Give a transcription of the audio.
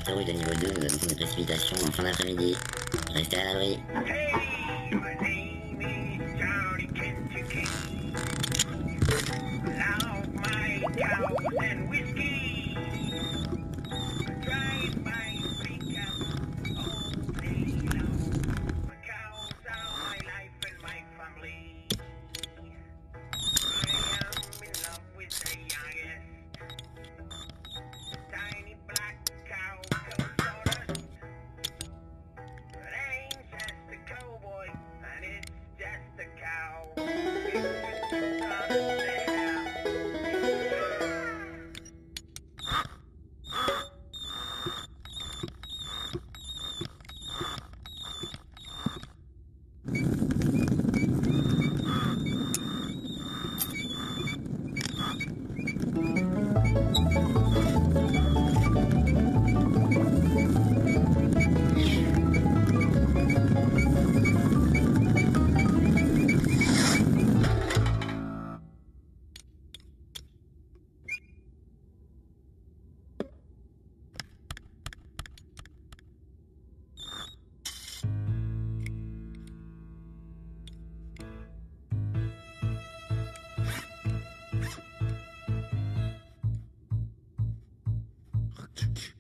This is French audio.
rouge de niveau 2 nous annonce des précipitations en fin d'après-midi. Restez à l'abri. Hey, my name is Johnny Kentucky. Love my cows and whiskey. I drive my pickup all day long. My cows are my life and my family. I am in love with the youngest. Tiny black cow goes on us. It ain't just a cowboy, and it's just a cow. It's just there. Tuk.